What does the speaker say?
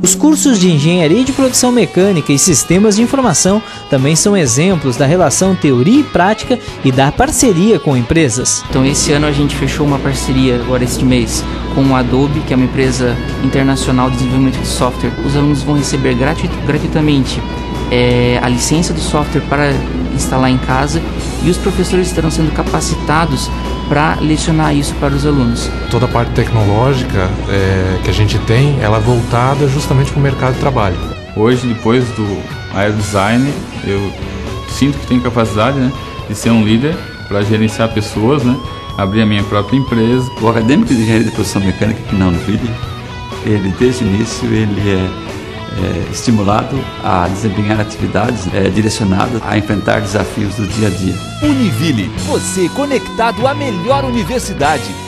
Os cursos de Engenharia de Produção Mecânica e Sistemas de Informação também são exemplos da relação teoria e prática e da parceria com empresas. Então esse ano a gente fechou uma parceria, agora este mês, com a Adobe, que é uma empresa internacional de desenvolvimento de software. Os alunos vão receber gratuitamente a licença do software para instalar em casa e os professores estarão sendo capacitados para lecionar isso para os alunos. Toda a parte tecnológica que a gente tem, ela é voltada justamente para o mercado de trabalho. Hoje, depois do aerodesign, eu sinto que tenho capacidade, né, de ser um líder para gerenciar pessoas, né, abrir a minha própria empresa. O acadêmico de engenharia de produção mecânica aqui na Univille, ele desde o início ele é estimulado a desempenhar atividades direcionadas a enfrentar desafios do dia a dia. Univille, você conectado à melhor universidade.